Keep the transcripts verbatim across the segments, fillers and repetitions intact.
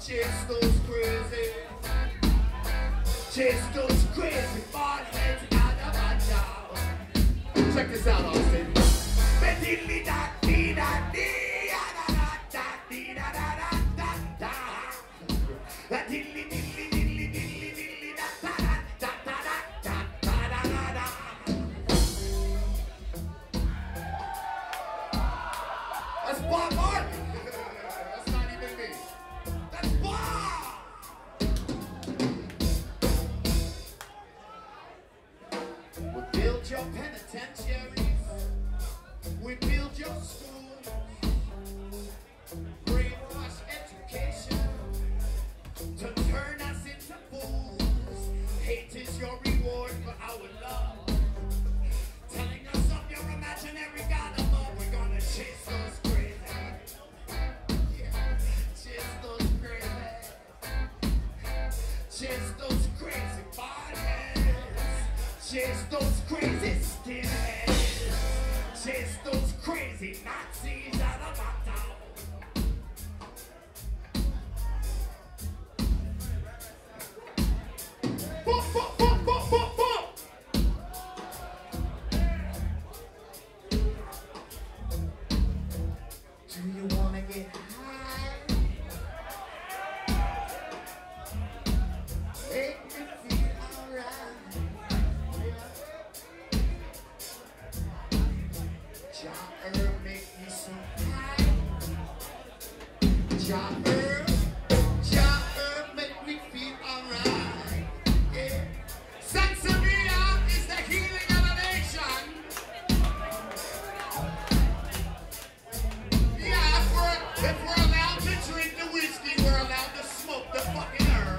Chase those crazy, chase those crazy bald heads out of my town. Check this out, Austin. That's Bob Marley. That's not even me. That's Bob. We build your penitentiaries. We build your schools. Brainwash education to turn us into fools. Hate is your reward for our love. Telling us of your imaginary god above. We're gonna chase those crazy. Yeah, chase those crazy. Chase those crazy bodies. Chase those crazy skinheads. Chase those crazy Nazis out of my town. Boom, boom, boom, boom, boom, boom. Do you wanna get high? Make me feel alright. Jah Herb make me so high. Jah Herb, Jah Herb make me feel alright. Yeah. Sansevia is the healing of a nation. Yeah, if we're, if we're allowed to drink the whiskey, we're allowed to smoke the fucking herb.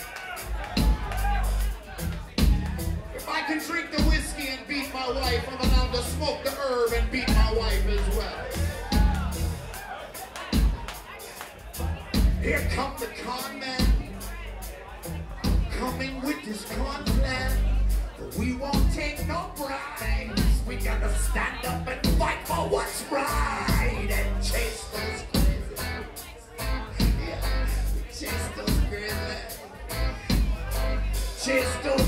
If I can drink the whiskey and beat my wife, I'm allowed to smoke the herb and beat my wife as well. Here come the con man, coming with his con plan. But we won't take no bribes. We gotta stand up and fight for what's right and chase those crazy. Yeah, chase those crazy. Chase those